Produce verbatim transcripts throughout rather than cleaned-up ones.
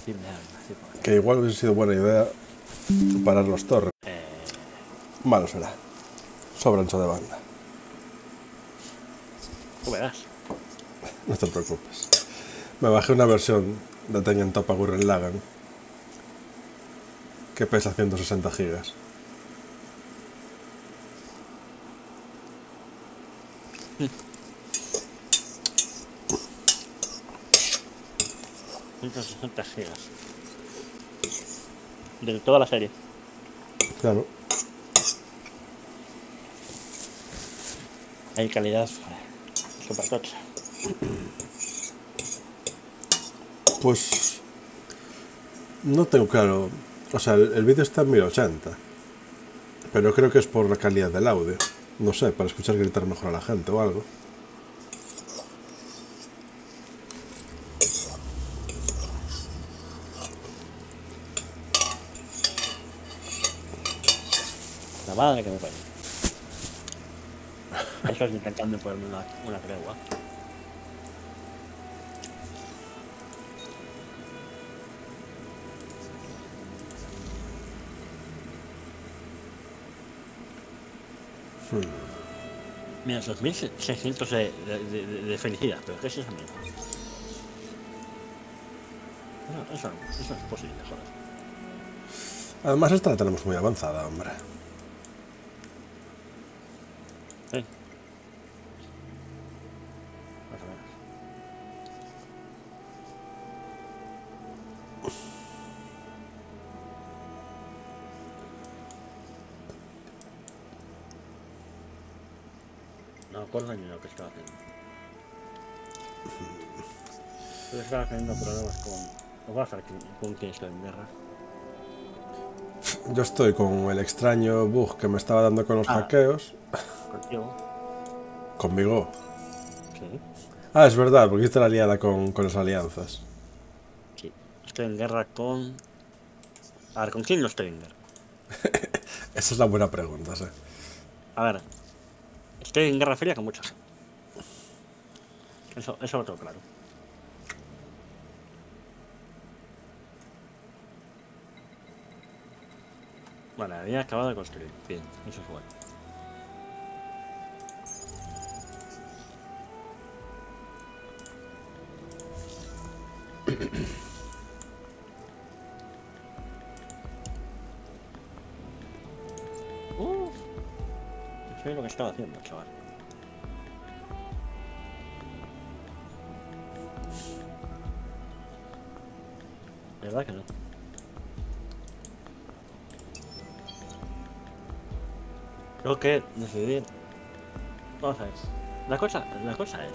Dime algo, sí, por Que igual hubiese sido buena idea parar los torres. eh, Malo será. Sobra ancho de banda. tú verás. No te preocupes. Me bajé una versión de Tengen Toppa Gurren Lagann que pesa ciento sesenta gigas. ciento sesenta gigas. De toda la serie. Claro. Hay calidad super tocha. Pues no tengo claro. O sea, el, el vídeo está en mil ochenta. Pero creo que es por la calidad del audio. No sé, para escuchar gritar mejor a la gente o algo. La madre que me pone. Eso es intentando ponerme una, una tregua. Mira, dos mil seiscientos de, de, de, de felicidad, pero ¿qué es eso, amigo? No, eso, eso es posible, joder. Además, esta la tenemos muy avanzada, hombre. Sí. Más o menos. No me acuerdo ni lo que estaba haciendo. Yo estaba teniendo problemas con... O vas a ver con quién estoy en guerra. Yo estoy con el extraño bug que me estaba dando con los Ah. hackeos. Contigo. Conmigo. Sí. Ah, es verdad, porque hiciste la liada con, con las alianzas. Sí. Estoy en guerra con... A ver, ¿con quién no estoy en guerra? Esa es la buena pregunta, sí. A ver. Estoy en guerra fría con mucha gente. Eso, eso lo tengo claro. Vale, había acabado de construir. Bien, eso es bueno. Uff. No sé lo que estaba haciendo, chaval. De verdad que no. Tengo que decidir. Vamos a ver. La cosa, la cosa es.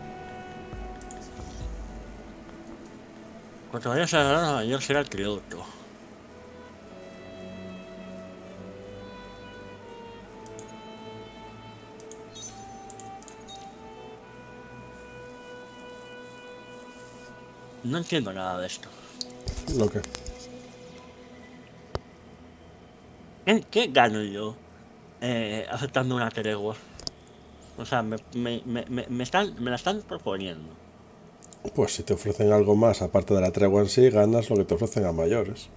Cuanto vayas a ganar, mayor será el tributo. No entiendo nada de esto. Lo que. ¿Qué, qué gano yo eh, aceptando una tregua? O sea, me, me, me, me, están, me la están proponiendo. Pues si te ofrecen algo más, aparte de la tregua en sí, ganas lo que te ofrecen a mayores.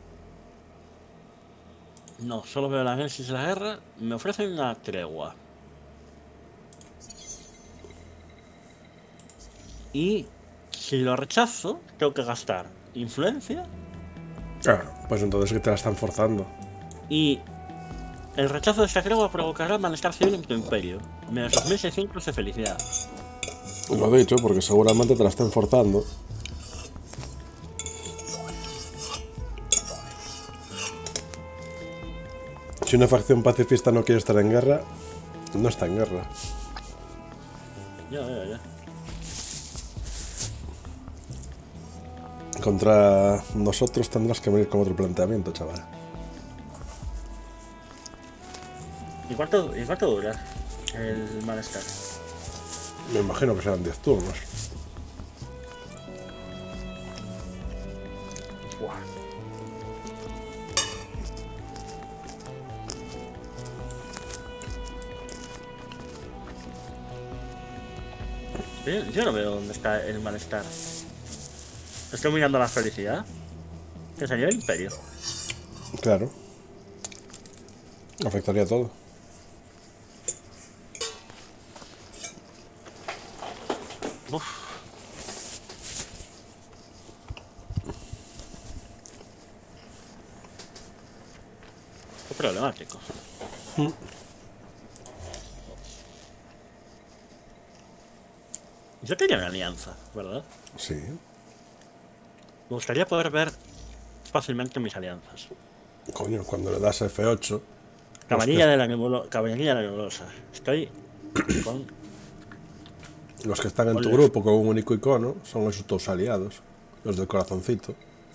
No, solo veo la análisis de la guerra. Me ofrecen una tregua. Y si lo rechazo, tengo que gastar influencia. Ah, pues entonces que te la están forzando. Y el rechazo de esta tregua provocará malestar civil en tu imperio. Menos dos mil seiscientos de felicidad. Lo he dicho, porque seguramente te la están forzando. Si una facción pacifista no quiere estar en guerra, no está en guerra. Ya, ya, ya. Contra nosotros tendrás que venir con otro planteamiento, chaval. ¿Y cuánto, ¿Y cuánto dura el malestar? Me imagino que serán diez turnos. Buah. Yo, yo no veo dónde está el malestar. Estoy mirando la felicidad. Que sería el imperio. Claro. Afectaría todo. Uf. Qué problemático. Yo tenía una alianza, ¿verdad? Sí. Me gustaría poder ver fácilmente mis alianzas. Coño, cuando le das F ocho. Caballería que, de la nebulosa. Caballería de la nebulosa. Estoy con... los que están en con tu los... grupo con un único icono son esos tus aliados. Los del corazoncito.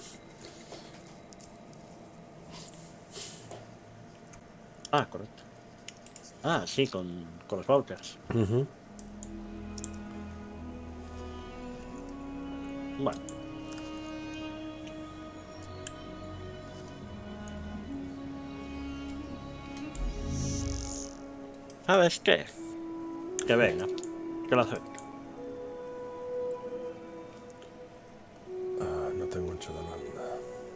Ah, correcto. Ah, sí, con, con los vouchers. Uh-huh. Bueno. ¿Sabes qué? Que venga. Que lo acepto. Ah, no tengo ancho de banda.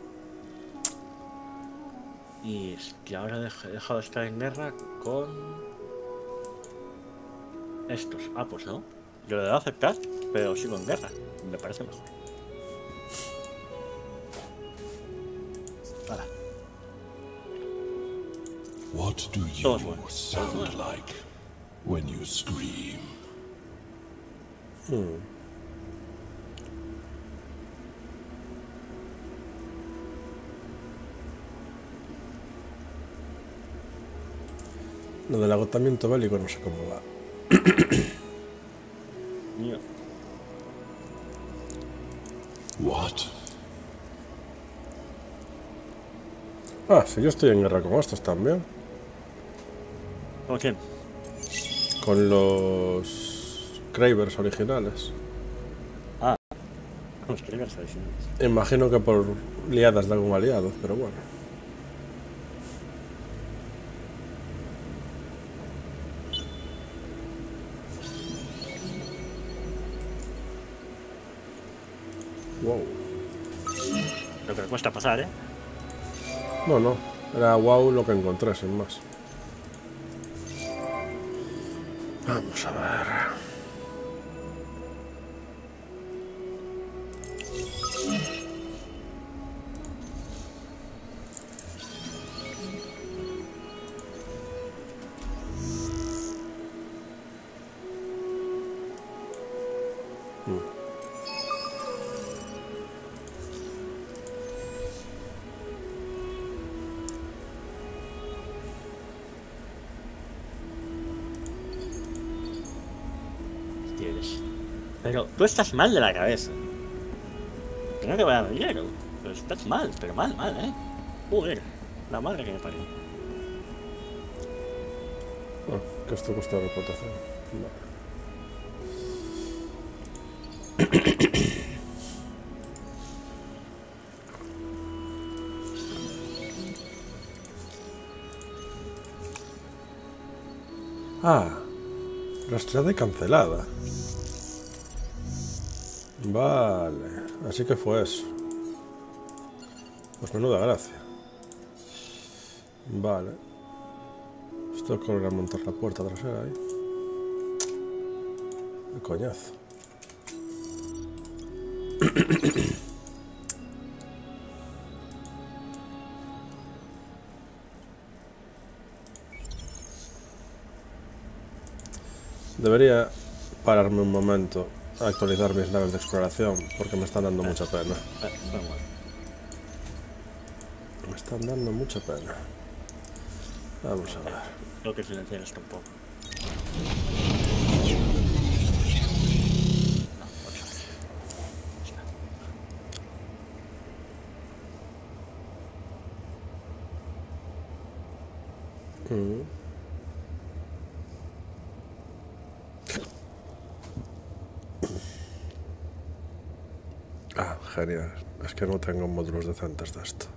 Y es que ahora he dej- he dejado de estar en guerra con... estos. Ah, pues no. Yo le he dado a aceptar, pero sigo en guerra. Me parece mejor. Ahora. What do you Todos buenos. sound like when you scream? Hmm. Lo del agotamiento bélico no sé cómo va. Mío. What? Ah, sí, yo estoy en guerra con estos también. ¿Con quién? Con los Cravers originales. Con los Krieger tradicionales. Imagino que por liadas de algún aliado, pero bueno. Wow. Lo que me cuesta pasar, ¿eh? No, no. Era wow lo que encontré, sin más. Vamos a ver. Tienes. Pero tú estás mal de la cabeza. Que no te voy a dar dinero. Pero estás mal, pero mal, mal, ¿eh? Joder. La madre que me parió. Ah, que esto cuesta reputación. Vale. Ah, rastreada y cancelada. Vale, así que fue eso. Pues menuda gracia. Vale. Esto es con remontar la puerta trasera ahí. Qué coñazo. Debería pararme un momento a actualizar mis naves de exploración porque me están dando mucha pena. Eh, bueno, Me están dando mucha pena. Vamos a ver. tengo que silenciar esto un poco. No, vamos a ver. Está. Mm. Ah, genial. Es que no tengo módulos decentes de esto.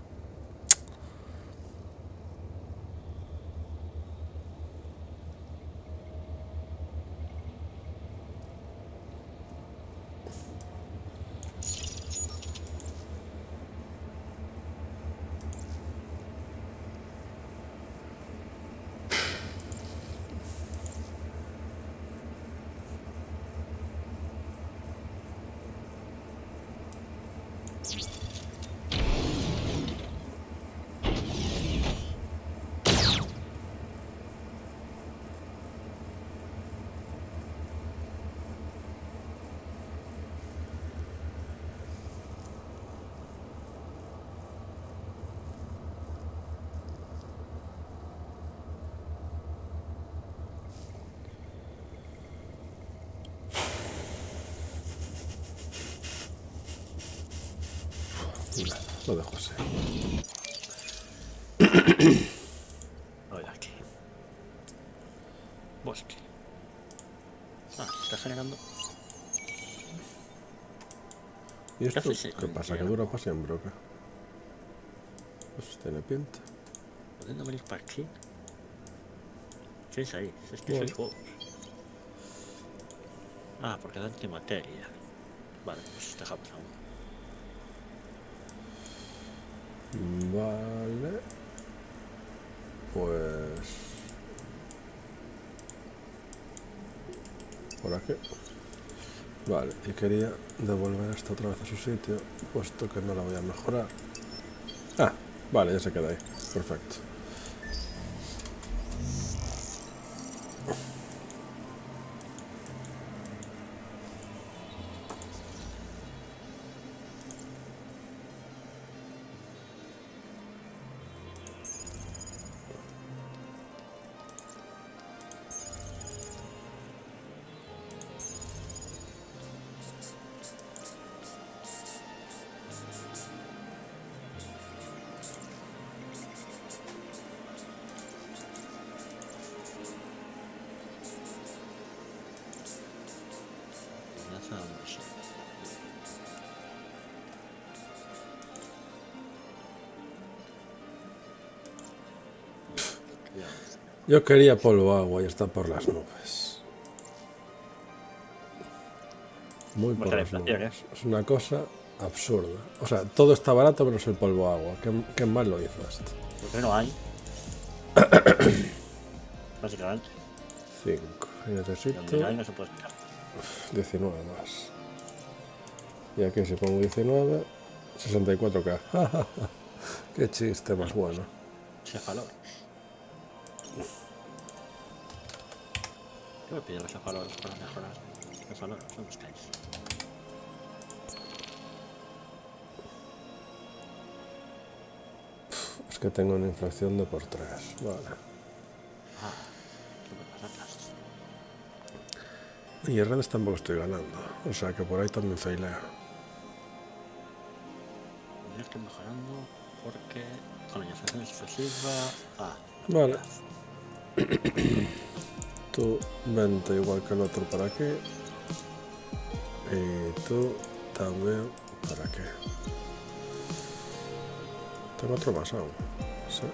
Lo dejo así. A ver aquí. Bosque. Ah, se está generando. ¿Y esto haces, eh, qué pasa? ¿Que dura para siempre o qué? Pues tiene pinta. ¿Pudiendo venir para aquí? ¿Qué es ahí? Es que Bueno. sois juegos. Ah, porque da antimateria. Vale, pues dejamos aún. Vale. Pues... por aquí. Vale, y quería devolver esto otra vez a su sitio, puesto que no la voy a mejorar. Ah, vale, ya se queda ahí. Perfecto. Enlaza a donde sea. Cuidado. Yo quería polvo agua y está por las nubes. Muy por Mucha las inflación, nubes. Es una cosa absurda. O sea, todo está barato menos el polvo agua. ¿Qué, qué mal lo hizo esto? Porque no hay. Básicamente. cinco. Y Donde necesito no hay no se puede explicar. diecinueve más. Y aquí si pongo diecinueve, sesenta y cuatro K. Qué chiste más bueno. Cefalor. ¿Qué me piden los cefalores para mejorar? Cefalores, ¿dónde estáis? Es que tengo una inflación de por tres. Vale. Ah, ¿qué me pasa? Y en redes tampoco estoy ganando. O sea que por ahí también failea. Yo estoy mejorando porque con la inflación excesiva. Ah, Vale. Tú vente igual que el otro para aquí. Y tú también para aquí. Tengo otro más aún. Sí.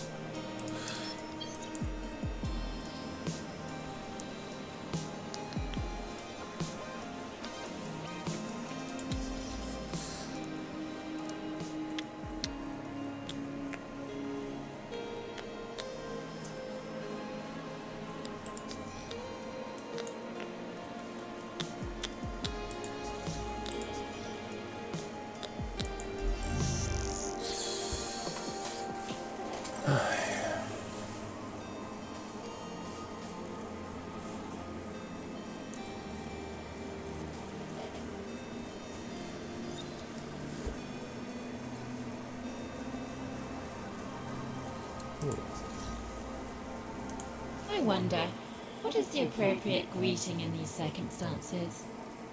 I wonder, what is the appropriate greeting in these circumstances?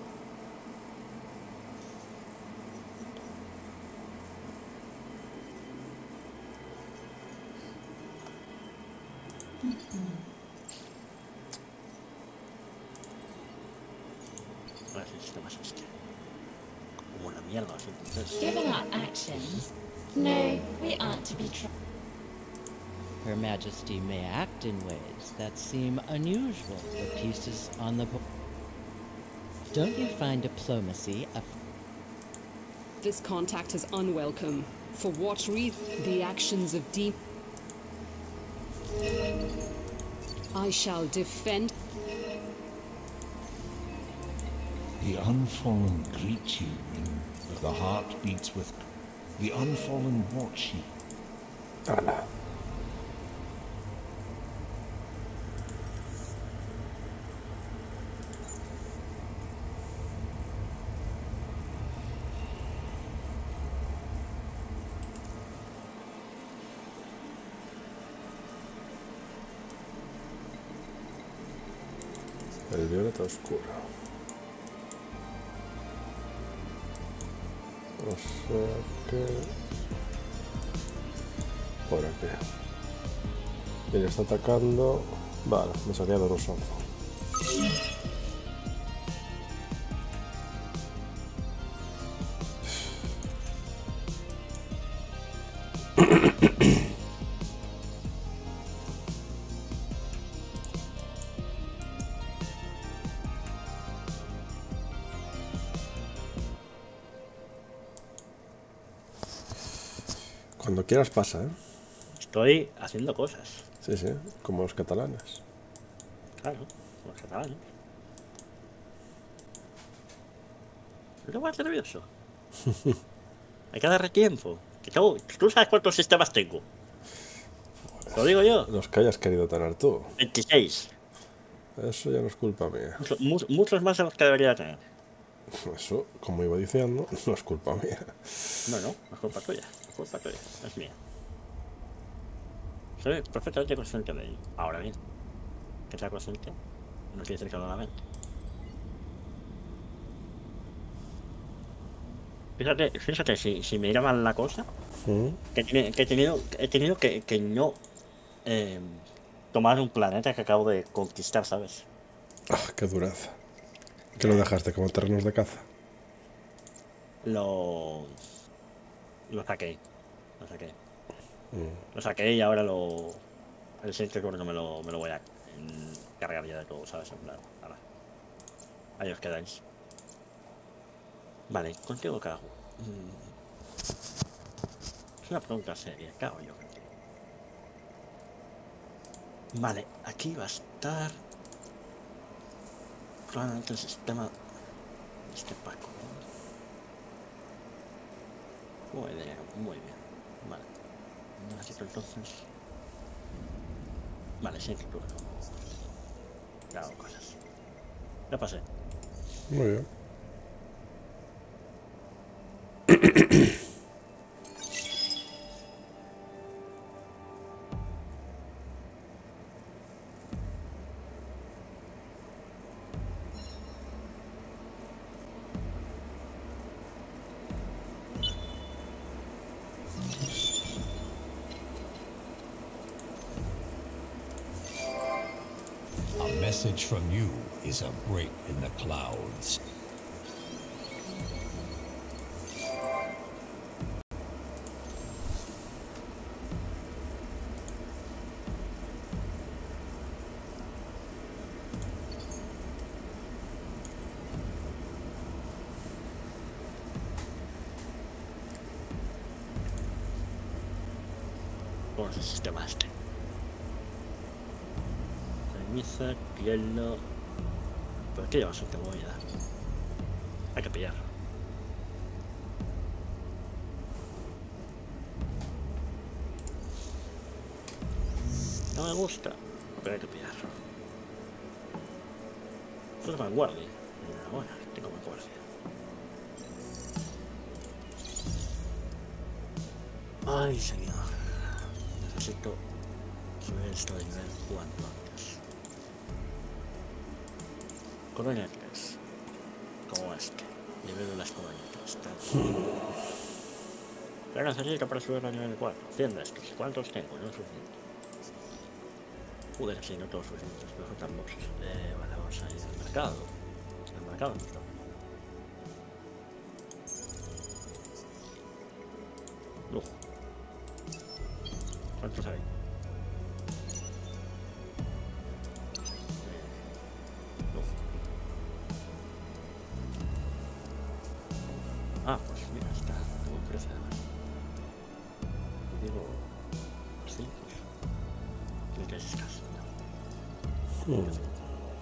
a ver si el sistema es este. Como una mierda, así. Entonces, Given our actions, no, we aren't to be trusted. Her Majesty may act in ways that seem unusual for pieces on the board. Don't you find diplomacy a This contact is unwelcome. For what reason? The actions of deep. I shall defend. The unfallen greet you in the The heart beats with the unfallen war chief. Ala. El violeta oscuro. O sea que... por aquí. Y le está atacando... Vale, me salía de los ojos. Cuando quieras pasa, ¿eh? Estoy haciendo cosas. Sí, sí, como los catalanes. Claro, los catalanes. No vas nervioso. Hay que darle tiempo. Que tú, tú sabes cuántos sistemas tengo. Lo digo yo. Los que hayas querido tener tú. veintiséis. Eso ya no es culpa mía. Mucho- mu- muchos más de los que debería tener. Eso, como iba diciendo, no es culpa mía. No, no, no es culpa tuya. Es culpa tuya, no es mía. Soy perfectamente consciente de ello. Ahora bien, que sea consciente no quiere decir que no la mente. Fíjate, fíjate si, si me irá mal la cosa, ¿Mm? que, tiene- que he tenido, he tenido que, que no eh, tomar un planeta que acabo de conquistar, ¿sabes? Ah, qué dureza. ¿Qué lo dejaste como terrenos de caza? Lo, lo saqué. Lo saqué. Lo saqué y ahora lo. El siguiente turno me lo, me lo voy a mm, cargar ya de todo, ¿sabes? En plan, ahora. Ahí os quedáis. Vale, ¿contigo qué hago? Mm. Es una pregunta seria, ¿qué hago yo contigo? Vale, aquí va a estar. Probablemente el sistema. Este Paco. Muy bien, muy bien. Vale. Necesito entonces. Vale, siguiente turno. Ya hago cosas. Ya pasé. Muy bien. A message from you is a break in the clouds. Por el sistema este. Ceniza, hielo. ¿Pero qué llevas esta movida? Hay que pillarlo. No me gusta, pero hay que pillarlo. Esto es vanguardia. Enhorabuena, tengo vanguardia. Ay, señor. Necesito subir esto de nivel cuanto antes. Colonia tres. Como este. Nivel de las colonias. ¿Qué necesito para subir a nivel cuatro? cien de estos. ¿Cuántos tengo? No es suficiente. Joder, si no todos suficientes. Me faltan boxes. Eh, vale, vamos a ir al mercado. Al mercado no está. Lujo. ¿Cuántos hay? Lujo. Ah, pues mira, está. Tengo trece además. Y digo... Sí, pues... Tiene que ser escaso. Mm.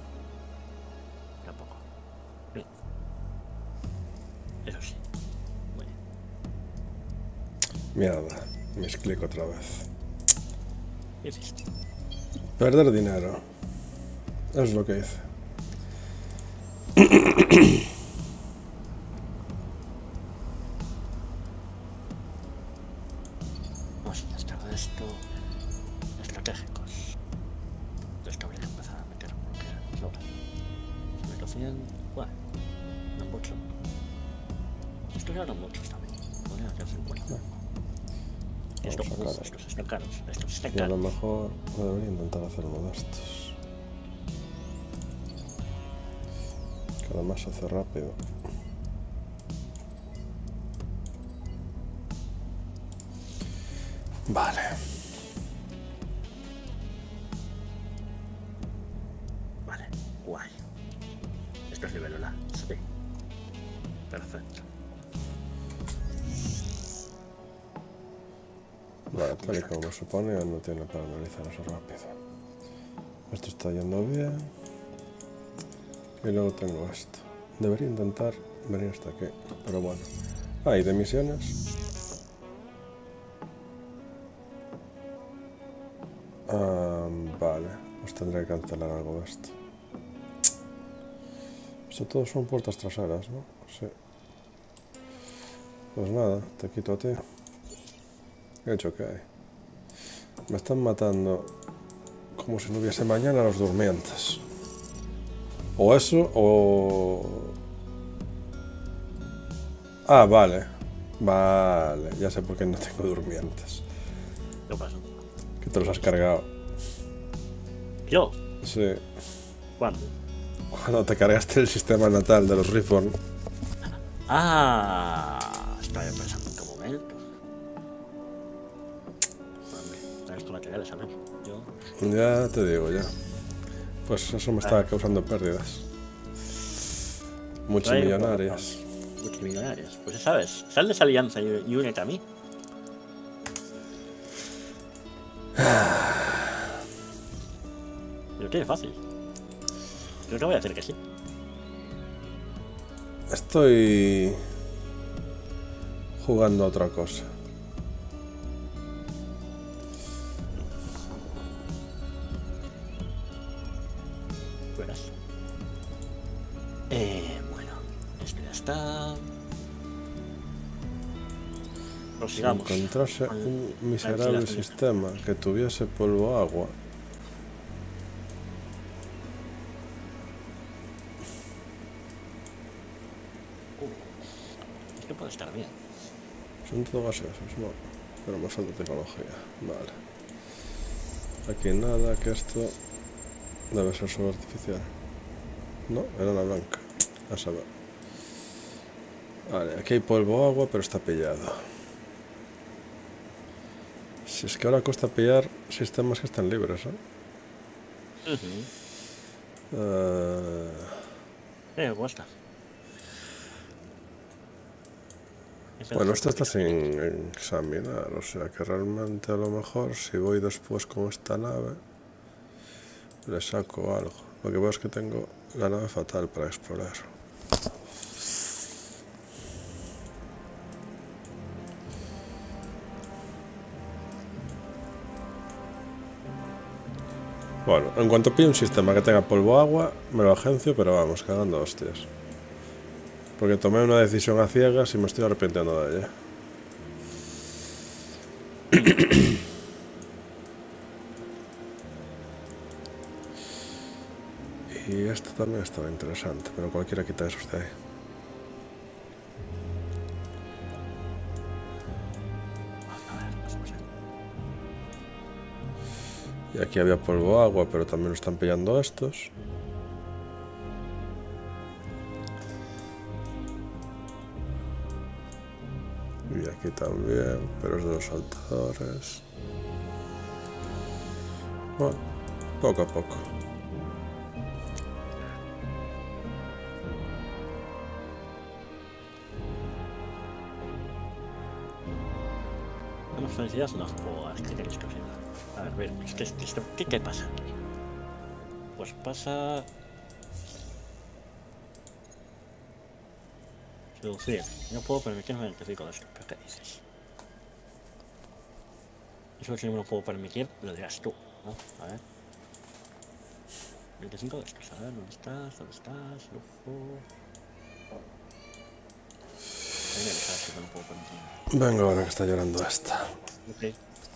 Tampoco. Bien. Eso sí. Mierda, misclick otra vez. ¿Qué hiciste? Perder dinero. Eso es lo que hice. Vamos a estar de esto estratégicos. Entonces que habría que empezar a meter porque sobra. Si meto cien, bueno, no mucho. Estos ya eran muchos también. Podrían ser cincuenta. Estos, Vamos a uf, sacar. estos están caros. Estos están Y a lo caros. mejor debería intentar hacer uno de estos. Que además se hace rápido. Vale. Vale, guay. Esto es nivel uno. Sí. Perfecto. Vale, tal y como me supone, no tiene para analizar eso rápido. Esto está yendo bien. Y luego tengo esto. Debería intentar venir hasta aquí, pero bueno. Ah, y de misiones. Ah, vale, pues tendré que cancelar algo de esto. Esto todos son puertas traseras, ¿no? Sí. Pues nada, te quito a ti. ¿Qué he hecho que hay? Me están matando como si no hubiese mañana los durmientes. O eso, o... Ah, vale. Vale, ya sé por qué no tengo durmientes. ¿Qué pasa? Que te los has cargado. ¿Yo? Sí. ¿Cuándo? Cuando te cargaste el sistema natal de los Reborn. Ah, estaba pensando en qué momento. Vale, traes tu materiales, ¿sabes? Yo... Ya te digo, ya. Pues eso me estaba causando pérdidas. Multimillonarias. Multimillonarias. Pues ya sabes, sal de esa alianza y, y únete a mí. Lo tiene fácil. Creo que voy a decir que sí. Estoy jugando a otra cosa. Verás. Eh, bueno, esto ya está. Si Prosigamos. encontrase Al- un al miserable gilazo. sistema que tuviese polvo agua, Esto puede estar bien. son todo gaseosos, no, pero me falta tecnología. Vale. Aquí nada, que esto debe ser solo artificial. No, era la blanca. A saber. Vale, aquí hay polvo agua, pero está pillado. Si es que ahora cuesta pillar sistemas que están libres, ¿eh? Ujú. Eh, Eh, cuesta. Bueno, esto está sin examinar, o sea que realmente a lo mejor si voy después con esta nave le saco algo. Lo que veo es que tengo la nave fatal para explorar. Bueno, en cuanto pille un sistema que tenga polvo agua, me lo agencio, pero vamos, cagando hostias. Porque tomé una decisión a ciegas y me estoy arrepintiendo de ella. Y esto también estaba interesante, pero cualquiera quita esos de ahí. Y aquí había polvo agua, pero también lo están pillando estos. Y aquí también, pero es de los saltadores. Bueno, poco a poco. Las felicidades no puedo explicar esto. A ver, ver, ¿qué, qué, qué, qué pasa? Pues pasa... Seducir. No puedo permitirme el certificado de esto. ¿Pero qué dices? Eso sí me lo puedo permitir, lo dirás tú, ¿no? A ver. veinticinco de estos, a ver, ¿dónde estás? ¿Dónde estás? Lujo. Ahí me dejas, si me lo puedo permitir. Venga, ahora que está llorando esta. Ok.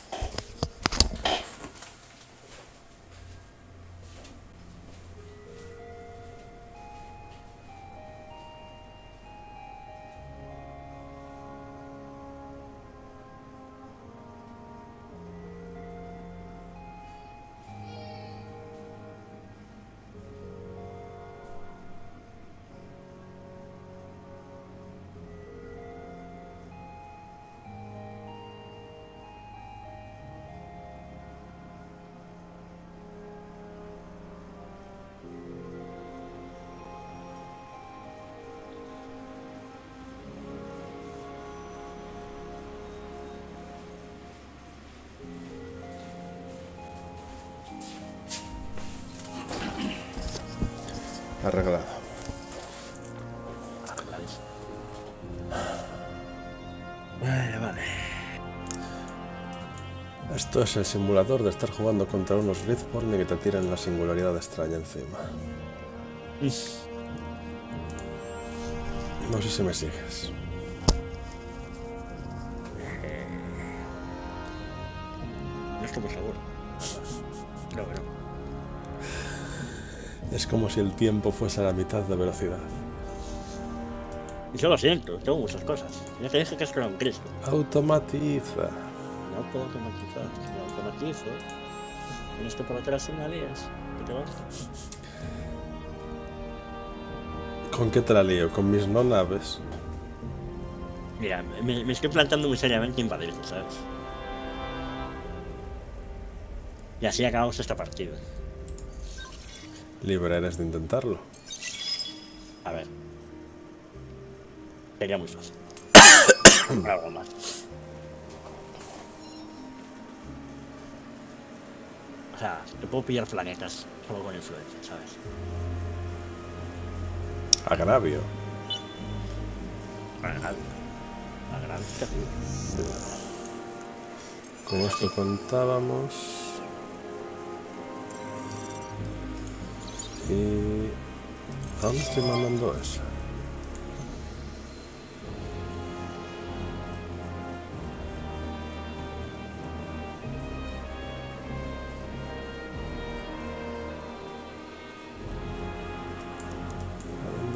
Arreglado. Vale, vale. Esto es el simulador de estar jugando contra unos Riftborn y que te tiran la singularidad extraña encima. No sé si me sigues. No estoy muy seguro. Creo que no. Es como si el tiempo fuese a la mitad de velocidad. Y yo lo siento, tengo muchas cosas. Ya te dije que esto era un Cristo. Automatiza. No puedo automatizar. Si lo automatizo, tienes que por atrás señalías. ¿Qué te vas? ¿Con qué te la lío? ¿Con mis no naves? Mira, me, me estoy planteando muy seriamente invadirte, ¿sabes? Y así acabamos esta partida. Libre eres de intentarlo. A ver. Sería muy fácil. Algo más. O sea, te puedo pillar planetas solo con influencia, ¿sabes? Agravio. Agravio. Agravio. Con esto contábamos. Y... ¿a dónde estoy mandando eso? ¿A dónde?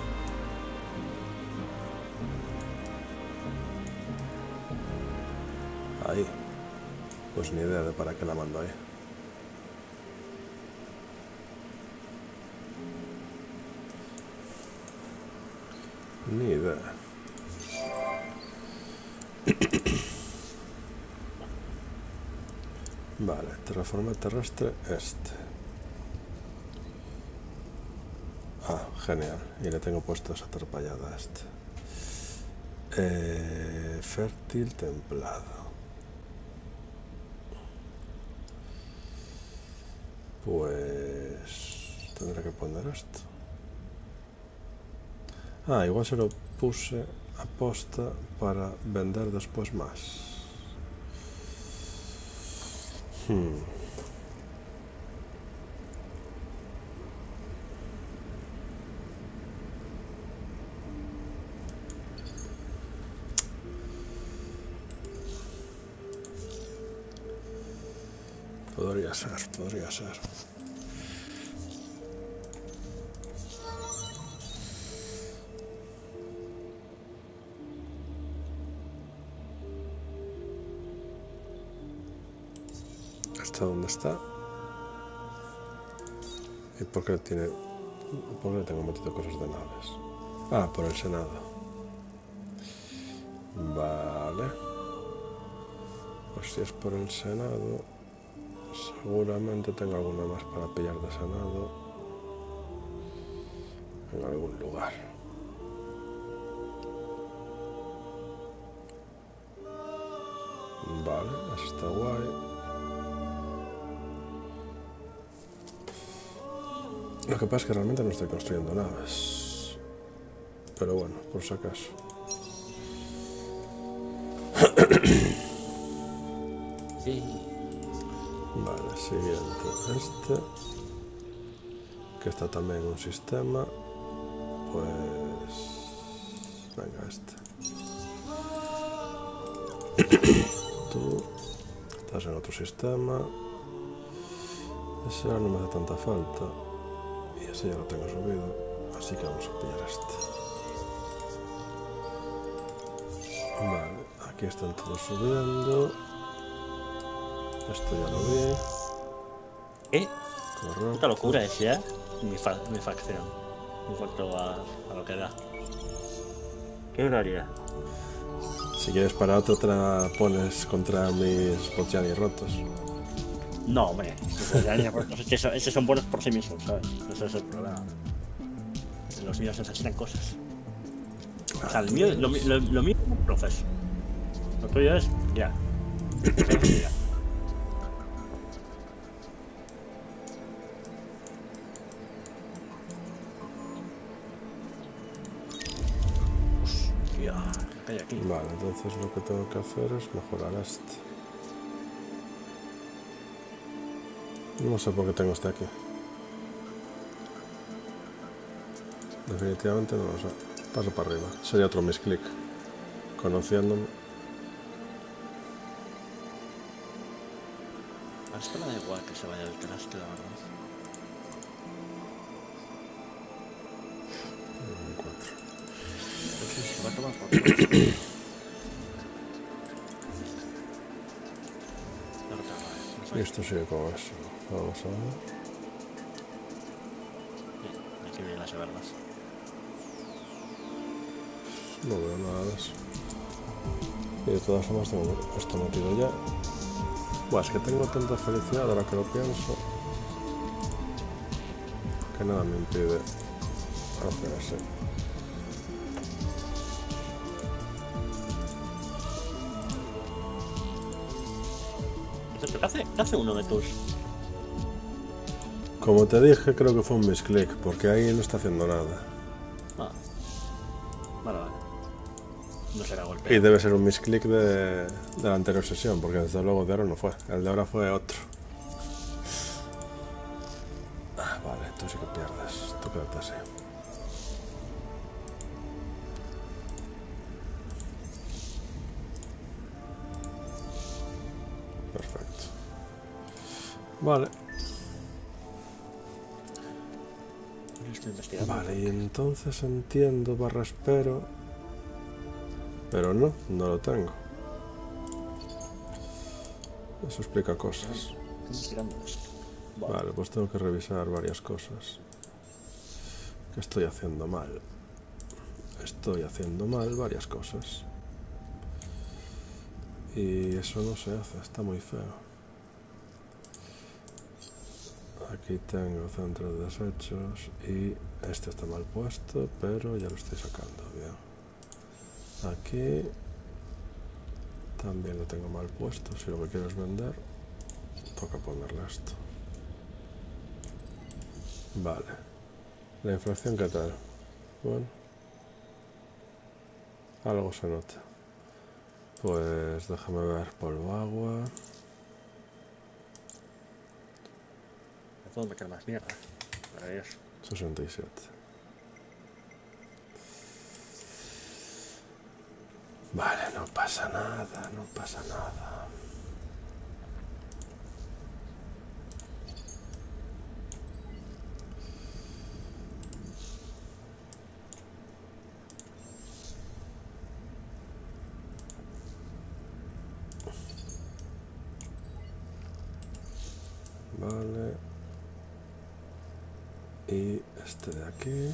Ahí. Pues ni idea de para qué la mando ahí. Ni idea. Vale, terraforma terrestre este. Ah, genial. Y le tengo puesto esa atrapallada a este. Eh, fértil templado. Pues tendré que poner esto. Ah, igual se lo puse a posta para vender después más. Hmm. Podría ser, podría ser. ¿Está dónde está? ¿Y por qué tiene... por qué tengo metido cosas de naves? Ah, por el Senado. Vale. Pues si es por el Senado, seguramente tengo alguna más para pillar de Senado en algún lugar. Vale, eso está guay. Lo que pasa es que realmente no estoy construyendo naves. Pero bueno, por si acaso. Sí. Vale, siguiente. Este. Que está también en un sistema. Pues... Venga, este. Tú estás en otro sistema. Ese ahora no me hace tanta falta. Y ese ya lo tengo subido. Así que vamos a pillar este. Vale, aquí están todos subiendo. Esto ya lo vi. ¿Eh? Correcto. Puta locura es ya mi, fa mi facción. En cuanto a, a lo que da. ¿Qué barbaridad? Si quieres para otra te la pones contra mis Botjani rotos. No, hombre. Es que eso- esos son buenos por sí mismos, ¿sabes? Ese es el problema. Los míos necesitan cosas. O sea, el mío, lo, mi- lo, lo mío es un proceso. Lo tuyo es ya. Ya. Hostia, ¿qué hay aquí? Vale, entonces lo que tengo que hacer es mejorar este. No sé por qué tengo este aquí. Definitivamente no lo sé. Paso para arriba. Sería otro misclick. Conociéndome. A esto me da igual que se vaya el traste, la verdad. Un cuatro. Entonces se va a tomar por culo. No lo tengo, vale. No Y sé. esto sigue como eso. Vamos a ver. Bien, aquí vienen las verdas. No veo nada de eso. Y de todas formas tengo esto metido ya. Buah, es que tengo tanta felicidad ahora que lo pienso. Que nada me impide hacer así. Entonces, ¿qué hace, qué hace uno de tus? Como te dije, creo que fue un misclick, porque ahí no está haciendo nada. Ah. Vale, vale. No será golpe. Y debe ser un misclick de, de la anterior sesión, porque desde luego de ahora no fue. El de ahora fue otro. Ah, vale, tú sí que pierdes. Tú quédate así. Perfecto. Vale. Estoy investigando. Vale, y entonces entiendo barra espero. Pero no, no lo tengo. Eso explica cosas. Estoy investigando esto. Vale. Vale, pues tengo que revisar varias cosas. ¿Qué estoy haciendo mal? Estoy haciendo mal varias cosas. Y eso no se hace, está muy feo. Aquí tengo centro de desechos y este está mal puesto, pero ya lo estoy sacando bien. Aquí también lo tengo mal puesto. Si lo que quiero es vender, toca ponerle esto. Vale. La inflación, ¿qué tal? Bueno. Algo se nota. Pues déjame ver. Polvo agua. Me puedo meter más mierda. Maravilloso. sesenta y siete. Vale, no pasa nada, no pasa nada. Vale. Y este de aquí.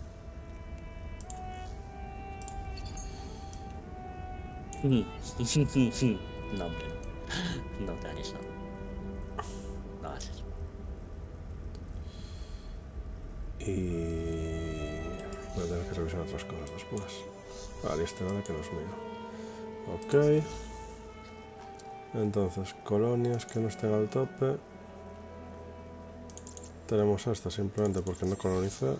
No, hombre. No te hagas eso. No haces. Y voy a tener que revisar otras cosas después. Vale, este nada que no es mío. Ok. Entonces, colonias que no estén al tope. Tenemos esta simplemente porque no colonicé.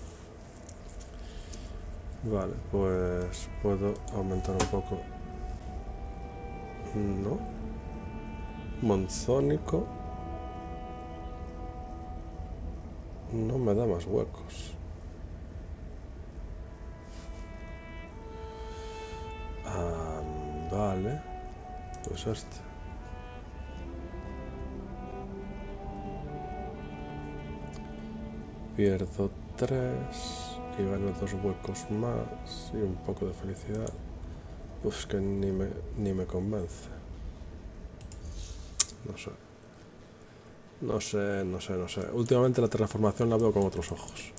Vale, pues puedo aumentar un poco. No. Monzónico. No me da más huecos. Ah, vale. Pues este. Pierdo tres y gano dos huecos más y un poco de felicidad. Pues que ni me, ni me convence. No sé. No sé, no sé, no sé. Últimamente la terraformación la veo con otros ojos.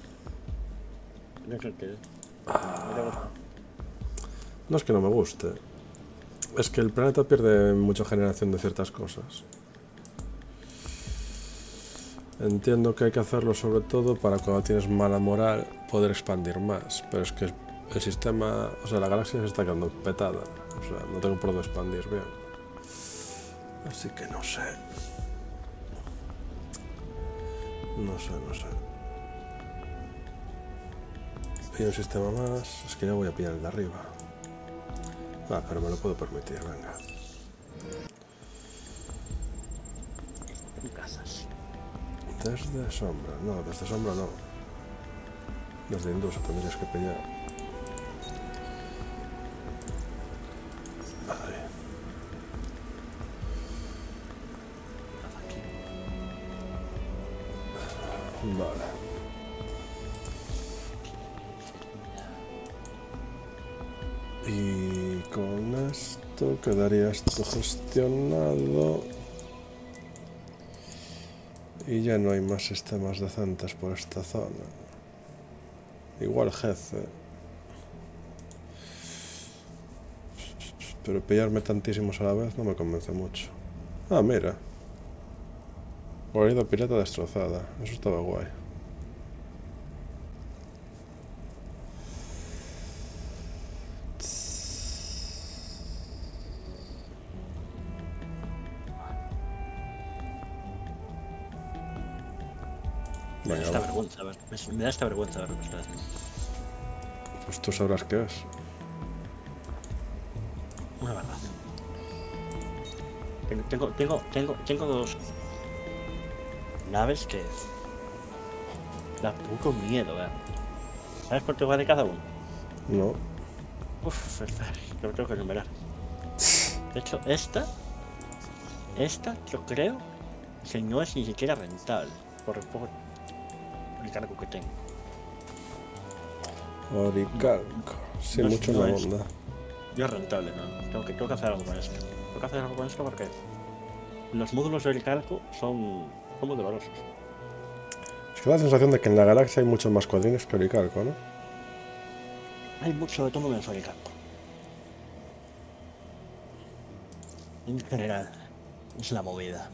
No sé qué. Ah, no es que no me guste. Es que el planeta pierde mucha generación de ciertas cosas. Entiendo que hay que hacerlo sobre todo para cuando tienes mala moral poder expandir más. Pero es que el sistema, o sea, la galaxia se está quedando petada. O sea, no tengo por dónde expandir bien. Así que no sé. No sé, no sé. Pillo un sistema más. Es que ya voy a pillar el de arriba. Ah, pero me lo puedo permitir, venga. Casas. Desde sombra. No, desde sombra no. Desde Indusa tendrías que pillar. Ahí. Vale. Y con esto quedaría esto gestionado. Y ya no hay más sistemas decentes por esta zona. Igual Jefe. Pero pillarme tantísimos a la vez no me convence mucho. Ah, mira. Guarida pirata destrozada. Eso estaba guay. Me da Venga, esta va. vergüenza ver. Me, me da esta vergüenza ver lo que estoy haciendo. Pues tú sabrás qué es. Una verdad. Tengo, tengo, tengo, tengo, tengo dos naves que da puto miedo, ¿verdad? ¿Sabes por qué va de cada uno? No. Uf, espera, lo tengo que enumerar. De hecho, esta, esta, yo creo que no es ni siquiera rentable por el poco el cargo que tengo. Oricalco. Sí, No es- mucho no la es- onda. No es rentable, no. Tengo que, tengo que hacer algo con esto. Tengo que hacer algo con esto porque los módulos de Oricalco son, son muy dolorosos. Es que da la sensación de que en la galaxia hay muchos más cuadrines que Oricalco, ¿no? Hay mucho de todo menos Oricalco. En general, es la movida.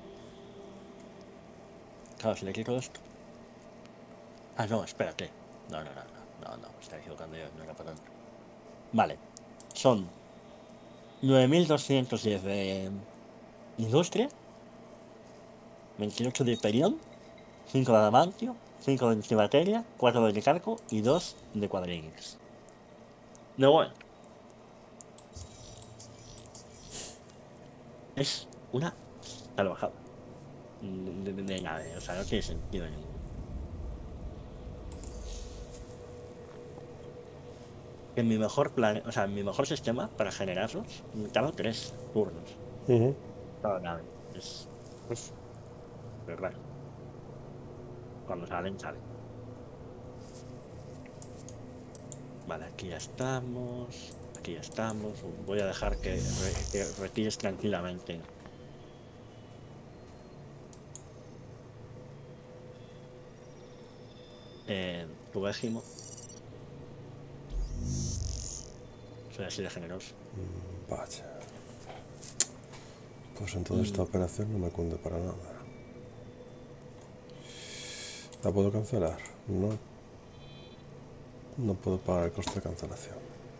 Claro, si le quito esto. Ah, no, espérate. No, no, no, no, no, no, me estoy equivocando yo, no era para tanto. Vale, son nueve mil doscientos diez de industria, veintiocho de Hyperion, cinco de adamantio, cinco de antimateria, cuatro de Oricalco y dos de cuadrínix. No, bueno. Es una salvajada. De, de, de nada, o sea, no tiene sentido ninguno. En mi mejor plan, o sea, en mi mejor sistema para generarlos, me tardo tres turnos. Ujú. Cada nave. Es. Es. Pero claro. Cuando salen, salen. Vale, aquí ya estamos. Aquí ya estamos. Voy a dejar que, re, que retires tranquilamente. Eh, tu égimo. Soy así de generoso. Vaya. Pues entonces esta operación no me cunde para nada. ¿La puedo cancelar? No. No puedo pagar el coste de cancelación.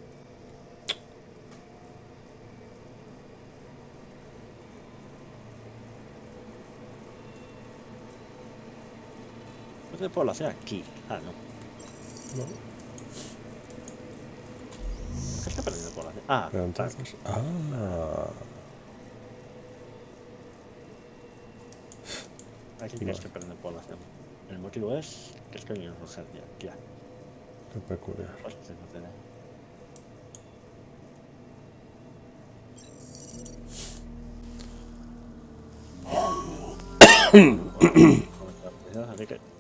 No te puedo lo hacer aquí. Ah, no. No. ¿Qué está perdiendo población? Ah, Pero claro. entonces. Ah. Aquí que estoy perdiendo población. El motivo es que estoy en urgencia. Ya. Qué peculiar. Hostia, no tiene. Así que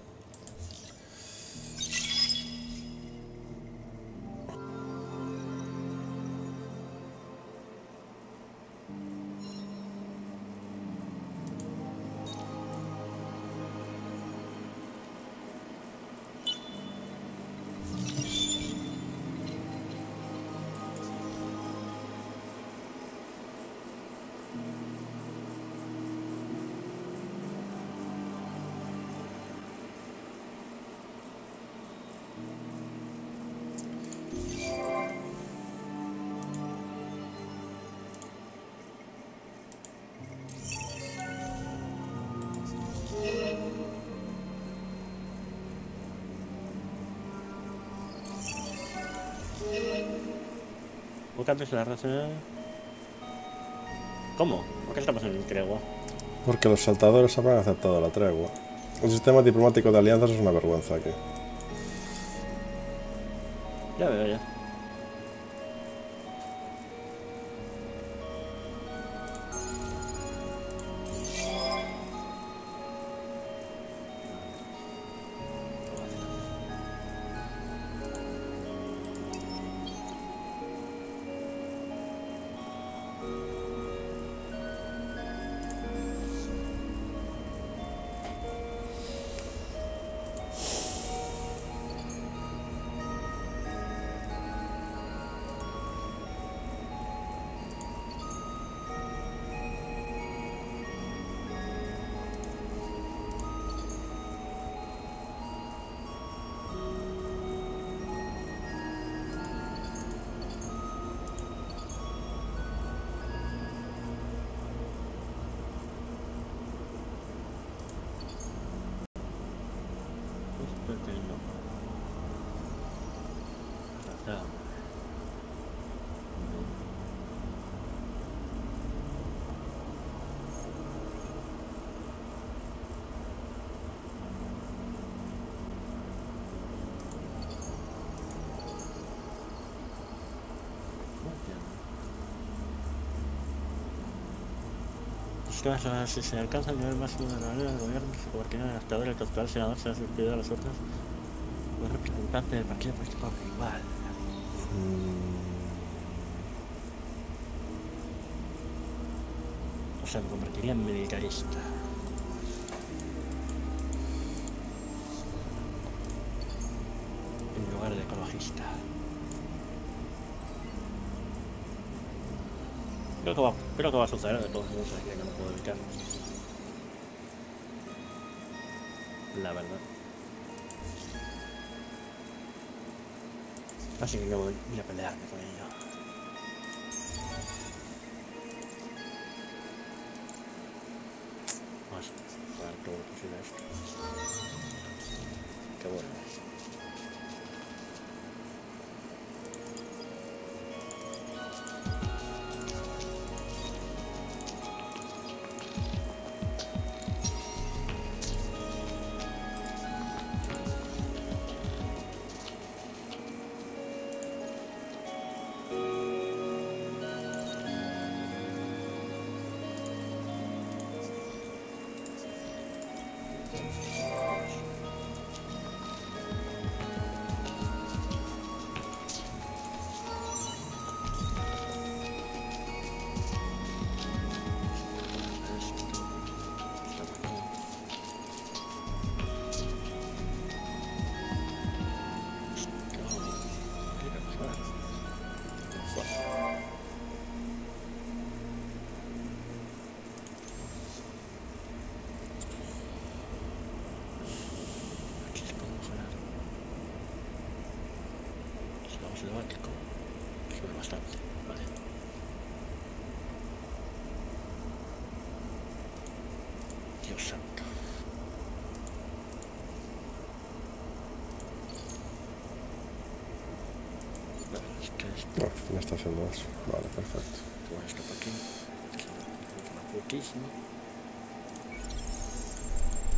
¿cómo cambias la raza? ¿Cómo? ¿Por qué estamos en tregua? Porque los saltadores habrán aceptado la tregua. El sistema diplomático de alianzas es una vergüenza aquí. Ya veo, ya. Es que vas a ver si se alcanza el nivel máximo de la ley del gobierno, se convertirá en hasta el actual senador será sustituido a las otras. Un representante del partido político igual. O sea, me convertiría en militarista. En lugar de ecologista. Creo que va, creo que va a suceder de todos modos, aquí que no puedo evitar. La verdad. Así que yo voy a pelearme con ello. Vamos a ver todo lo posible esto. Qué bueno es. Eslováquico. Sube bastante, vale. Dios santo. Vale, es que esto... No, no está haciendo eso. Vale, perfecto. Todo esto para aquí. Es una poquísima.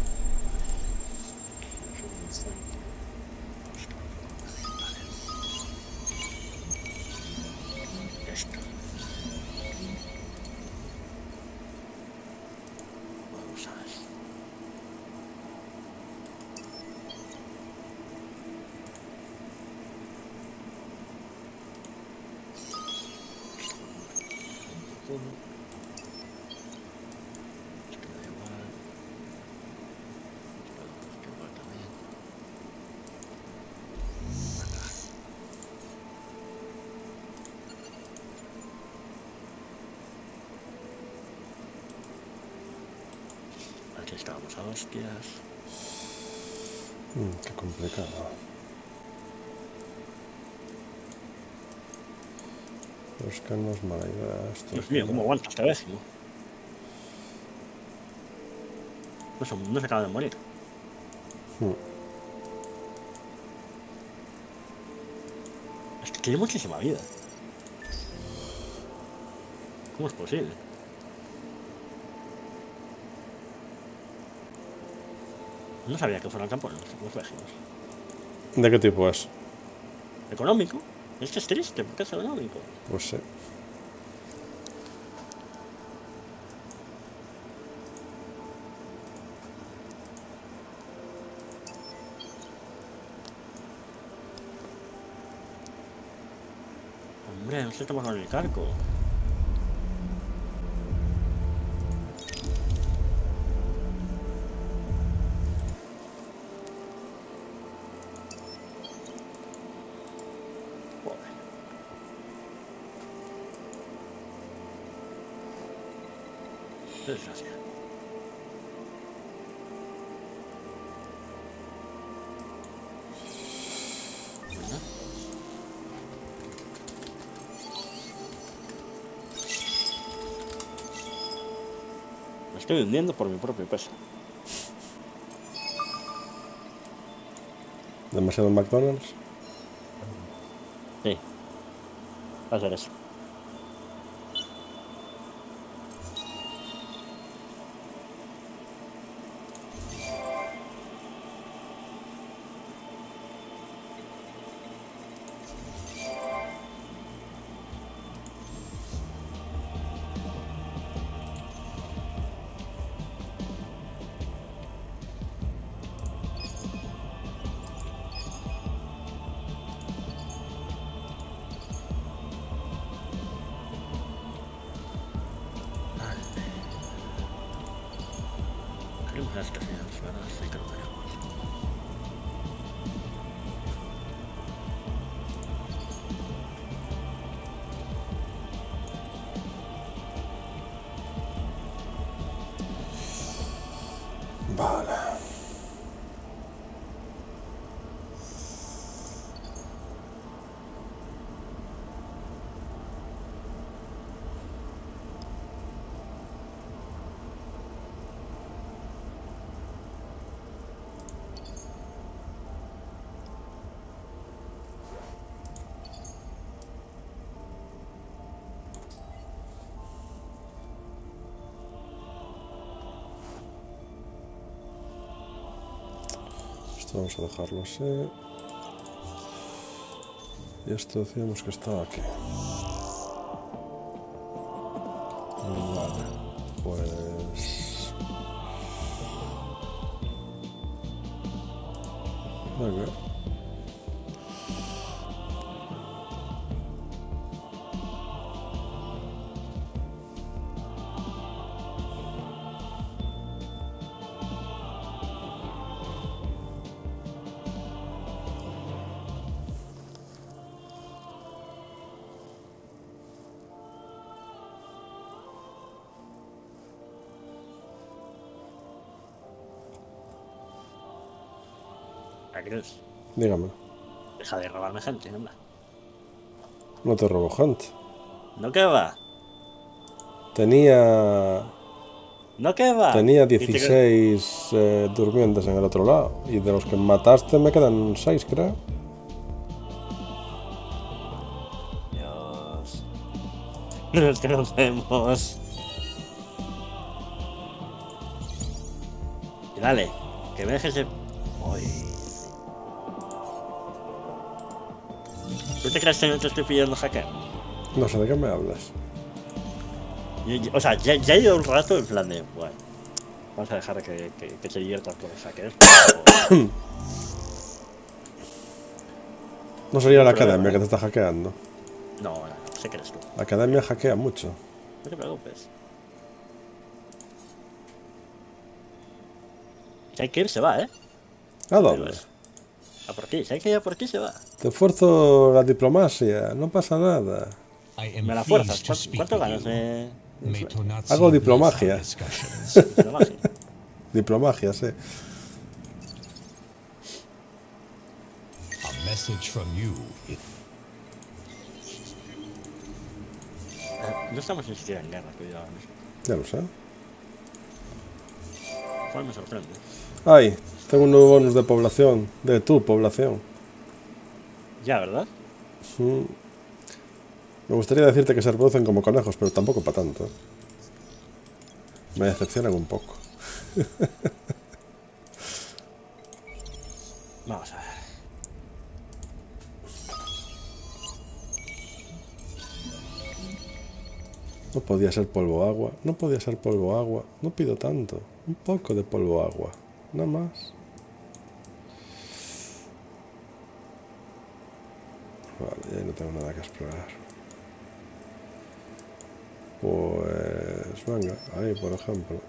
Que estábamos a hostias. Mm, qué complicado. Los que no es mala idea. Esto Dios es mío, que cómo no. aguanta esta vez, ¿no? No, son- no se acaban de morir. Mm. Es que tiene muchísima vida. ¿Cómo es posible? No sabía que fueran tan buenos los régimes. ¿De qué tipo es? ¿Económico? Es que es triste, porque es económico. Pues sí. Hombre, no se toma con el carco. Joder. Qué desgracia. ¿Verdad? Me estoy hundiendo por mi propio peso. ¿Demasiado McDonald's? Sí. Va a ser eso. Queremos las casinas, ¿verdad? Sí que lo queremos. Vale. Esto vamos a dejarlo así. Y esto decíamos que estaba aquí. Vale, pues... Venga. Agres, Dígame. deja de robarme gente, anda. No te robo gente. ¿No que va? Tenía... ¿No que va? Tenía Y te- dieciséis eh, durmientes en el otro lado. Y de los que mataste me quedan seis, creo. Dios. Nos conocemos. Y dale, que me dejes de... Uy. ¿Tú te crees que no te estoy pidiendo hacker? No sé de qué me hablas. Yo- yo- o sea, ya, ya he ido un rato en plan de... Bueno, vamos a dejar que, que, que se diviertan con los hackers. pero- No sería la No hay problema, academia ¿eh? que te está hackeando. No, no, no, sé que eres tú. La academia hackea mucho. No te preocupes. Si hay que ir, se va, ¿eh? ¿A dónde? A por ti, si hay que ir a por ti, se va. Te esfuerzo la diplomacia, no pasa nada. I am Me la pleased fuerzas. to ¿Cuánto, speak cuánto with ganas you. de...? May Tonazi Hago bless diplomagia. our discussions. de magia? Diplomagia, sí. A message from you. It Eh, no estamos ni siquiera en guerra, que yo ahora mismo. Ya lo sé. Cuál me sorprende. Ay, tengo un nuevo bonus de población. De tu población. Ya, ¿verdad? Mm. Me gustaría decirte que se reproducen como conejos, pero tampoco para tanto. Me decepcionan un poco. Vamos a ver. No podía ser polvo agua, no podía ser polvo agua. No pido tanto. Un poco de polvo agua. Nada más. Vale, ya no tengo nada que explorar. Pues venga, ahí por ejemplo.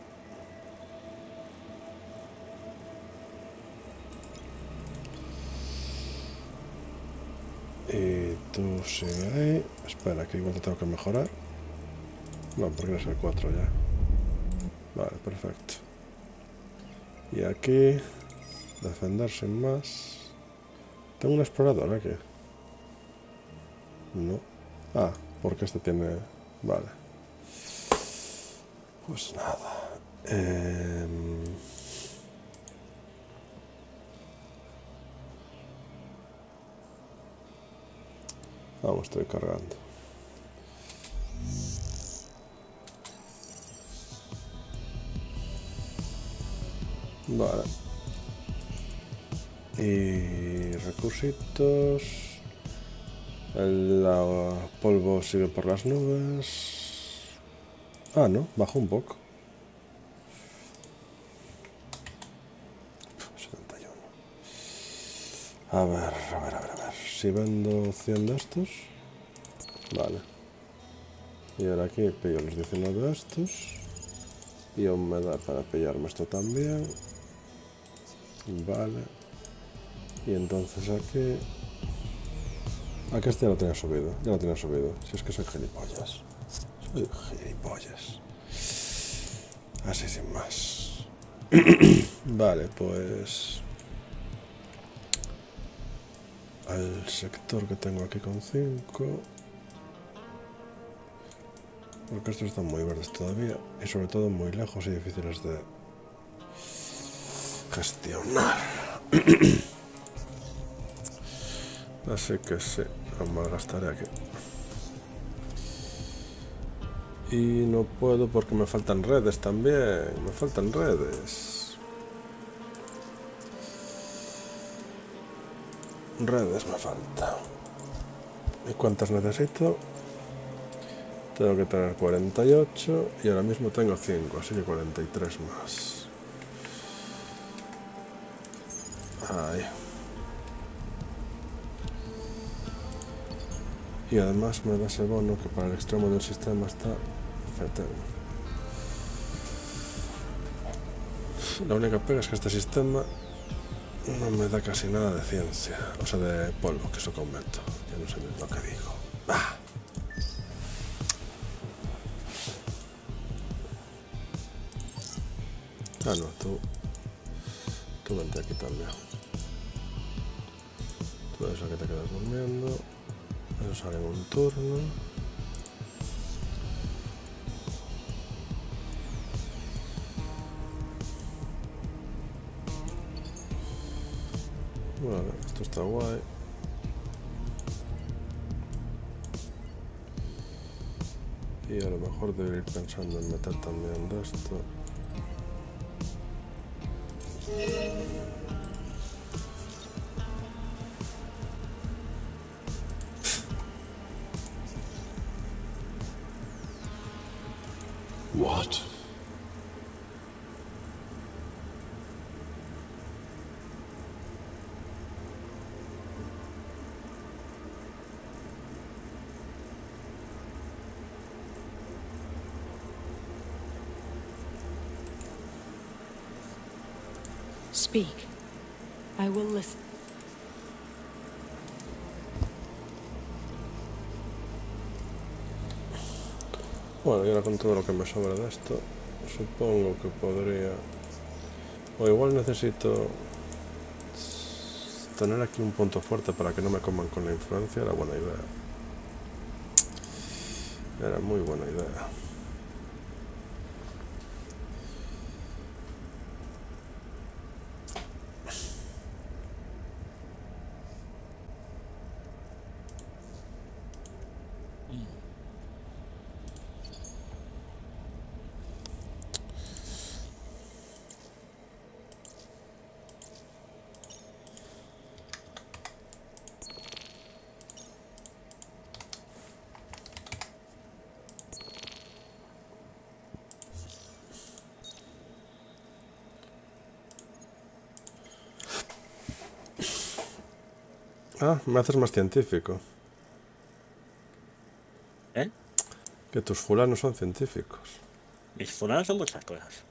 Y tú sigue ahí. Espera, que igual te tengo que mejorar. No, porque es el cuatro ya. Vale, perfecto. Y aquí, defender sin más. Tengo un explorador aquí. No. Ah, porque este tiene... Vale. Pues nada. Eh... Vamos, estoy cargando. Vale. Y recursitos. El uh, polvo sigue por las nubes. Ah, no, bajó un poco. setenta y uno. A ver, a ver, a ver, a ver. Si vendo cien de estos. Vale. Y ahora aquí pillo los diecinueve de estos. Y aún me da para pillarme esto también. Vale. Y entonces aquí... Aquí este ya lo tenía subido. Ya lo tenía subido. Si es que soy gilipollas. Soy gilipollas. Así sin más. Vale, pues... Al sector que tengo aquí con cinco. Porque estos están muy verdes todavía. Y sobre todo muy lejos y difíciles de gestionar. Así que sí, lo malgastaré aquí. Y no puedo porque me faltan redes también. Me faltan redes. Redes me faltan. ¿Y cuántas necesito? Tengo que tener cuarenta y ocho y ahora mismo tengo cinco, así que cuarenta y tres más. Ahí. Y además me da ese bono que para el extremo del sistema está fetén. La única pega es que este sistema no me da casi nada de ciencia, o sea, de polvo, que eso que aumento. Ya no sé ni lo que digo. ¡Ah! Ah, no, tú... Tú vente aquí también. Tú eso que te quedas durmiendo. Eso sale en un turno. Vale, esto está guay. Y a lo mejor debería ir pensando en meter también de esto. what? Speak. I will listen. Bueno, y ahora con todo lo que me sobra de esto, supongo que podría O igual necesito tener aquí un punto fuerte para que no me coman con la influencia. Era buena idea. Era muy buena idea. Ah, me haces más científico. ¿Eh? Que tus fulanos son científicos. Mis fulanos son muchas cosas.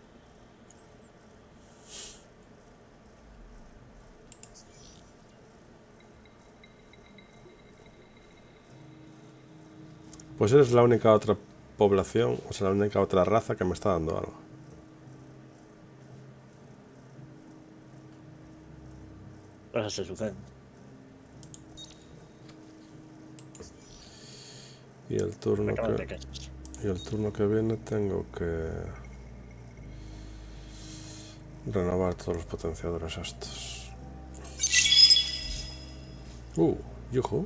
Pues eres la única otra población, o sea, la única otra raza que me está dando algo. Cosas se suceden. Y el turno Acaban que de quesos. y el turno que viene tengo que renovar todos los potenciadores estos. Uh, yujú.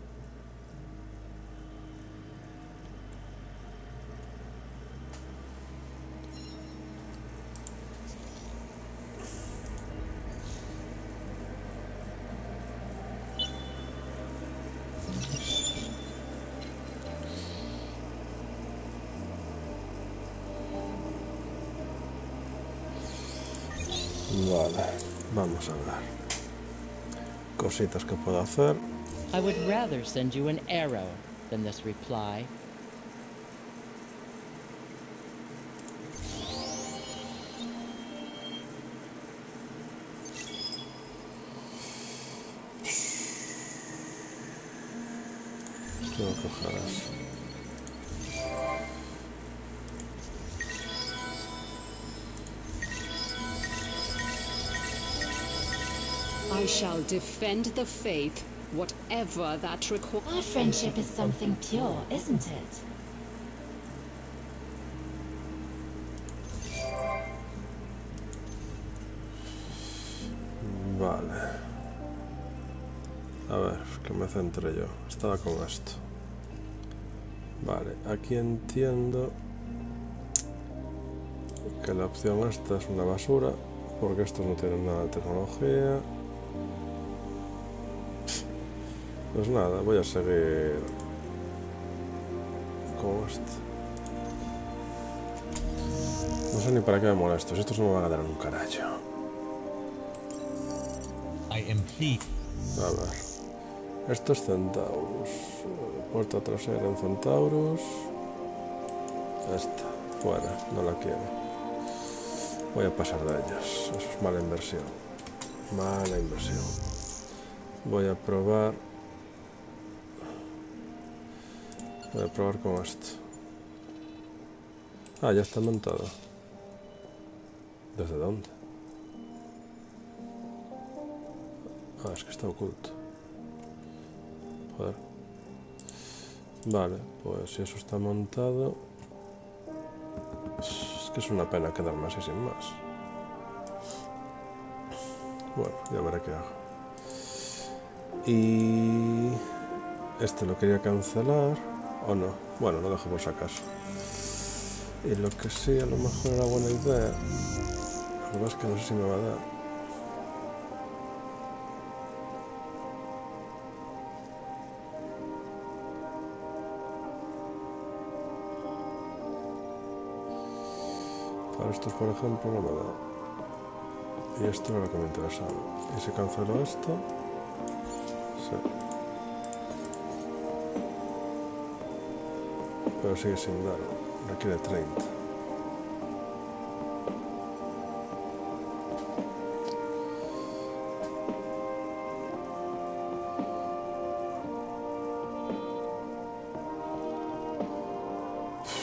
Vale, vamos a ver. Cositas que puedo hacer. I would rather send you an arrow than this reply. Tengo que coger eso. I shall defend the faith, whatever that requires. Our friendship is something pure, isn't it? Vale. A ver, que me centre yo. Estaba con esto. Vale, aquí entiendo que la opción esta es una basura, porque estos no tienen nada de tecnología. Pues nada, voy a seguir con este. No sé ni para qué me molesto, estos no me van a dar un carajo. I am pleased. A ver, estos Centaurus, puerta trasera en Centaurus. Esta, fuera, no la quiero. Voy a pasar de ellos, eso es mala inversión. Mala inversión. Voy a probar. Voy a probar con esto. Ah, ya está montado. ¿Desde dónde? Ah, es que está oculto. Joder. Vale, pues si eso está montado... Es que es una pena quedarme así sin más. Bueno, ya veré qué hago. Y... Este lo quería cancelar, ¿o no? Bueno, lo dejo por si acaso. Y lo que sí, a lo mejor era buena idea... La verdad es que no sé si me va a dar. Para estos, por ejemplo, no me da. Y esto era lo que me interesaba. Y si cancelo esto... Sí. Pero sigue sin dar. Requiere treinta.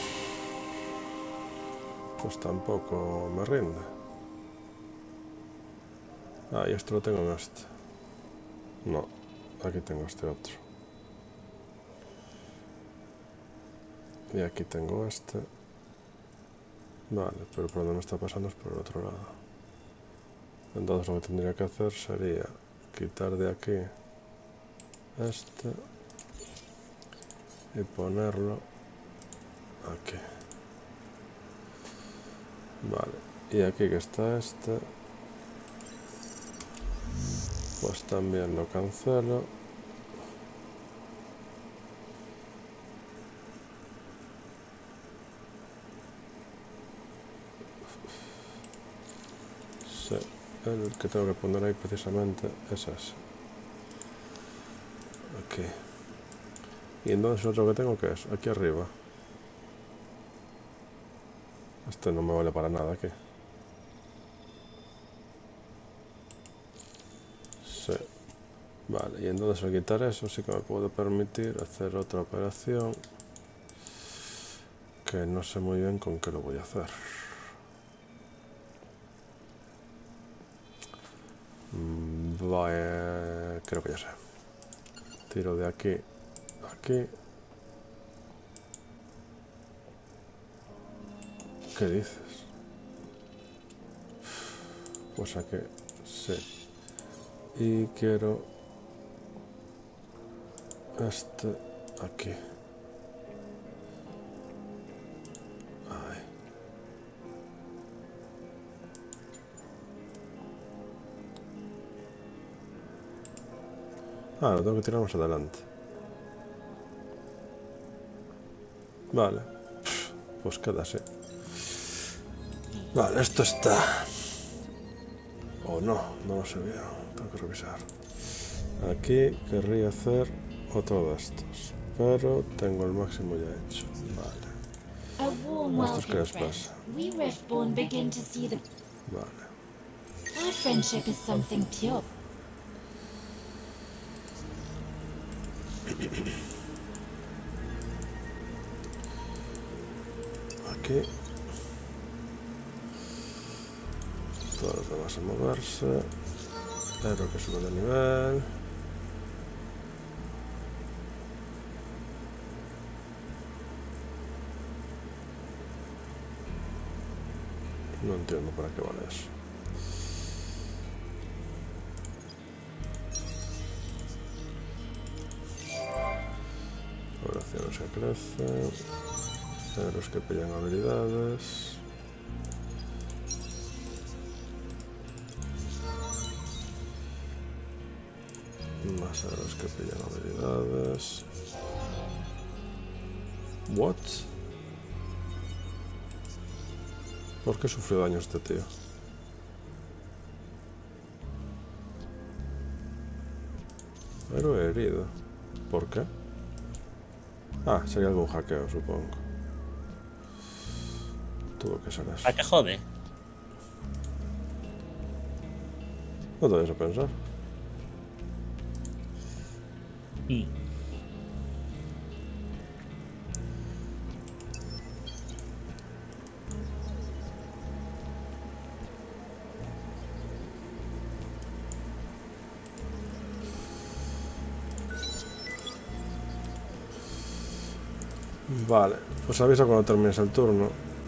Pues tampoco me rinde. Ah, y esto lo tengo en este. No, aquí tengo este otro. Y aquí tengo este. Vale, pero por donde me está pasando es por el otro lado. Entonces lo que tendría que hacer sería quitar de aquí este y ponerlo aquí. Vale, y aquí que está este, pues también lo cancelo. Sí, el que tengo que poner ahí precisamente es ese. Aquí. Y entonces otro que tengo que es aquí arriba. Este no me vale para nada aquí. Sí. Vale, y entonces al quitar eso sí que me puedo permitir hacer otra operación que no sé muy bien con qué lo voy a hacer. Vaya, creo que ya sé. Tiro de aquí a aquí. ¿Qué dices? Pues aquí, sí. Y quiero este aquí. Ahí. Ah, lo tengo que tirar más adelante. Vale. Pues queda así. Vale, esto está... O no, no lo sé bien. Tengo que revisar. Aquí querría hacer otro de estos. Pero tengo el máximo ya hecho. Vale. A warm ¿Estos qué welcome, les friend. pasa? We Riftborn begin to see the... Vale. Our friendship is something pure. Aquí. Todos los demás a moverse. Pero que sube de nivel. No entiendo para qué vale eso. Oraciones que crecen. Héroes que pillan habilidades. Más héroes que pillan habilidades. What? ¿Por qué sufrió daño este tío? Héroe herido. ¿Por qué? Ah, sería algún hackeo, supongo. Tuvo que ser eso. ¿A qué jode? No te vayas a pensar. Mm. Vale, pues avisa cuando termines el turno.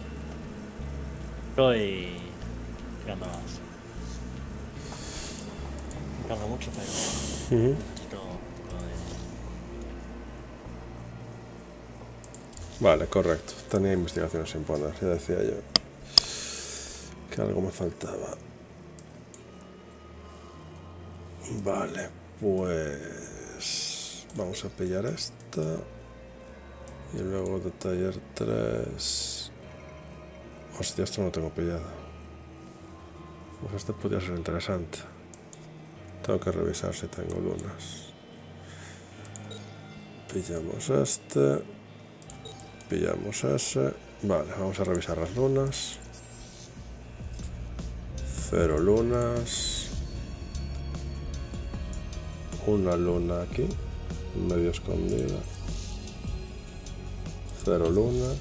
Estoy llegando más. Me carga mucho, pero... Uh-huh. Esto... Vale, correcto. Tenía investigaciones sin poner, ya decía yo que algo me faltaba. Vale, pues vamos a pillar esta y luego de taller tres. Hostia, esto no lo tengo pillado. Pues este podría ser interesante. Tengo que revisar si tengo lunas. Pillamos este. Pillamos ese. Vale, vamos a revisar las lunas. Cero lunas. Una luna aquí, medio escondida. Cero lunas.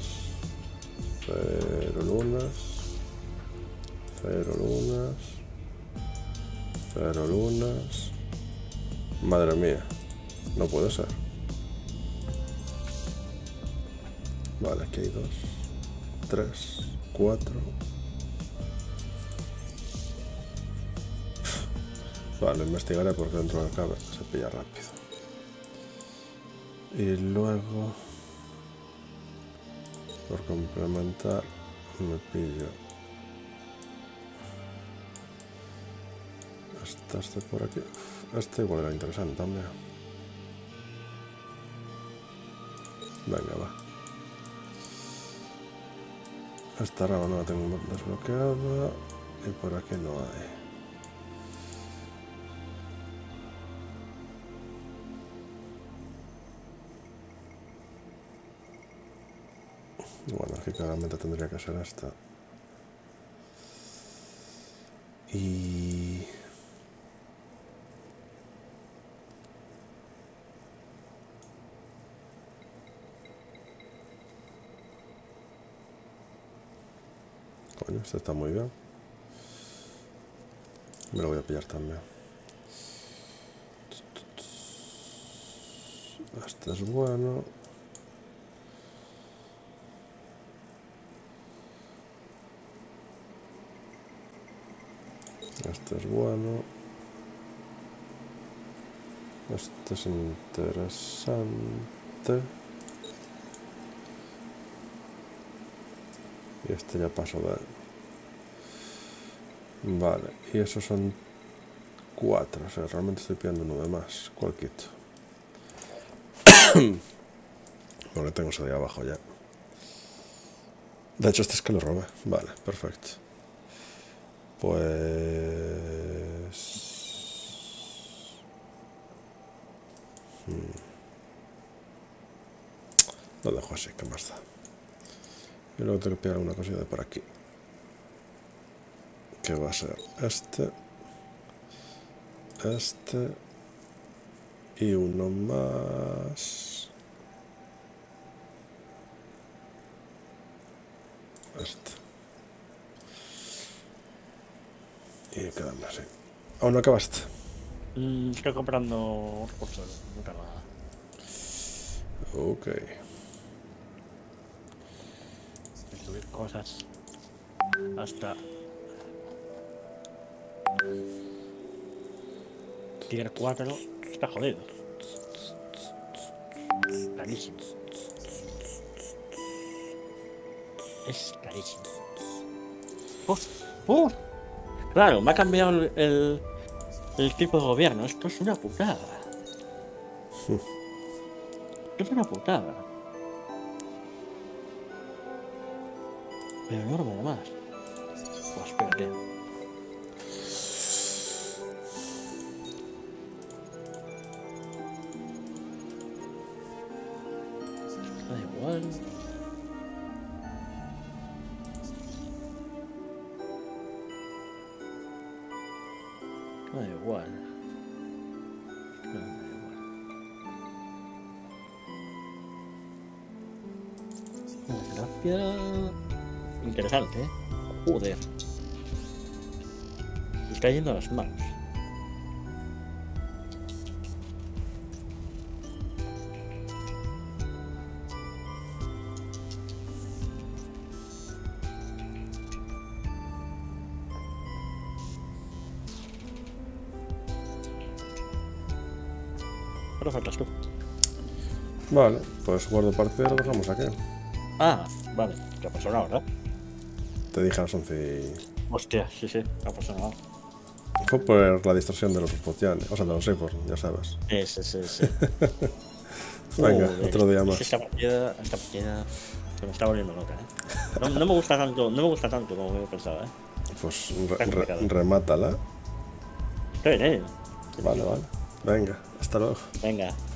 Cero lunas. Cero lunas. Cero lunas. Madre mía. No puede ser. Vale, aquí hay dos. Tres. Cuatro. Vale, investigaré porque dentro del cable se pilla rápido. Y luego, por complementar, me pillo este, este por aquí. Este igual era interesante también. Venga, va. Esta rama no la tengo desbloqueada y por aquí no hay. Bueno, aquí claramente tendría que ser esta. Y... coño, este está muy bien. Me lo voy a pillar también. Este es bueno. Este es bueno. Este es interesante. Y este ya paso de él. Vale, y esos son cuatro. O sea, realmente estoy pillando uno de más. ¿Cuál quito? Bueno, tengo eso de abajo ya. De hecho, este es que lo robé. Vale, perfecto. Pues... Hmm. Lo dejo así, que más da. Y luego tengo que pillar una cosilla de por aquí. Que va a ser este. Este. Y uno más. Este. Y quedamos así. ¿Aún no acabaste? Mm, estoy comprando recursos, no tengo nada. Ok. Subir cosas hasta tier cuatro. Está jodido. Carísimo. Es carísimo. ¡Uf! ¡Uf! Claro, me ha cambiado el, el, el tipo de gobierno. Esto es una putada. Esto es una putada. Pero enorme además. Pues espérate. Da igual. Da igual. Da igual. Gracias. Interesante, ¿eh? Joder. Se está yendo a las manos. Pero faltas tú. Vale, pues guardo partida y lo dejamos aquí. Ah, vale. ¿Qué ha pasado ahora? Te dije a las once y... Hostia, sí, sí. ¿Qué ha pasado ahora? Fue por la distorsión de los Spotjanes, o sea, de los Safer, ya sabes. Sí, sí, sí, sí. Venga, Joder, otro día más. Esta partida, esta partida se me está volviendo loca, ¿eh? No, no me gusta tanto, no me gusta tanto como yo pensaba, ¿eh? Pues re re remátala. Sí, sí. Vale, vale. Venga, hasta luego. Venga.